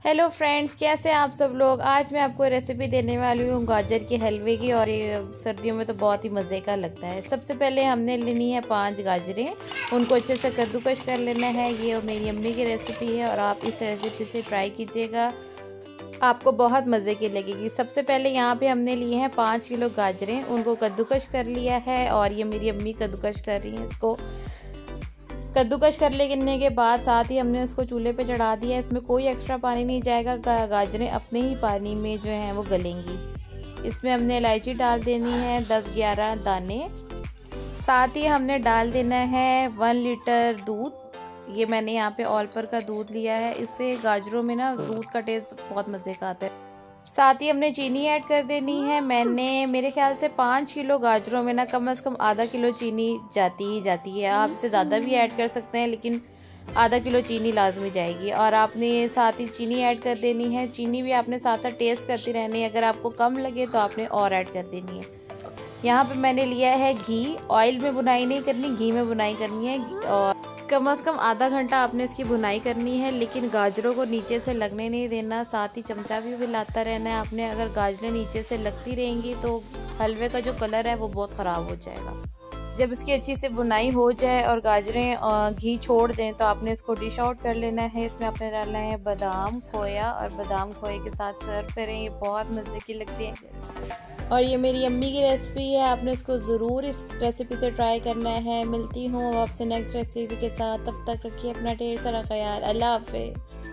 Hello friends, कैसे हैं आप सब लोग। आज मैं आपको रेसिपी देने वाली हूँ गाजर के हलवे की, और ये सर्दियों में तो बहुत ही मज़े का लगता है। सबसे पहले हमने लेनी है 5 गाजरें, उनको अच्छे से कद्दूकश कर लेना है। ये मेरी अम्मी की रेसिपी है और आप इस रेसिपी से ट्राई कीजिएगा, आपको बहुत मज़े की लगेगी। सबसे पहले यहाँ पे हमने लिए हैं 5 किलो गाजरें, उनको कद्दूकश कर लिया है और ये मेरी अम्मी कद्दूकश कर रही हैं। इसको कद्दूकश कर लेने के बाद साथ ही हमने उसको चूल्हे पे चढ़ा दिया। इसमें कोई एक्स्ट्रा पानी नहीं जाएगा, गाजरें अपने ही पानी में जो हैं वो गलेंगी। इसमें हमने इलायची डाल देनी है 10-11 दाने। साथ ही हमने डाल देना है 1 लीटर दूध। ये मैंने यहाँ पे ऑलपर का दूध लिया है, इससे गाजरों में ना दूध का टेस्ट बहुत मज़े का आता है। साथ ही हमने चीनी ऐड कर देनी है। मेरे ख्याल से 5 किलो गाजरों में ना कम से कम आधा किलो चीनी जाती ही जाती है। आप इससे ज़्यादा भी ऐड कर सकते हैं, लेकिन आधा किलो चीनी लाजमी जाएगी। और आपने साथ ही चीनी ऐड कर देनी है। चीनी भी आपने साथ साथ टेस्ट करती रहनी है, अगर आपको कम लगे तो आपने और ऐड कर देनी है। यहाँ पे मैंने लिया है घी। ऑयल में बुनाई नहीं करनी, घी में बुनाई करनी है। और कम से कम आधा घंटा आपने इसकी भुनाई करनी है, लेकिन गाजरों को नीचे से लगने नहीं देना। साथ ही चमचा भी हिलाता रहना है आपने। अगर गाजरें नीचे से लगती रहेंगी तो हलवे का जो कलर है वो बहुत ख़राब हो जाएगा। जब इसकी अच्छी से बुनाई हो जाए और गाजरें घी छोड़ दें तो आपने इसको डिश आउट कर लेना है। इसमें आपने डालना है बादाम खोया, और बादाम खोए के साथ सर्व करें, ये बहुत मज़े की लगती है। और ये मेरी अम्मी की रेसिपी है, आपने इसको ज़रूर इस रेसिपी से ट्राई करना है। मिलती हूँ आपसे नेक्स्ट रेसिपी के साथ, तब तक रखिए अपना ढेर सारा ख्याल। अल्लाह हाफिज़।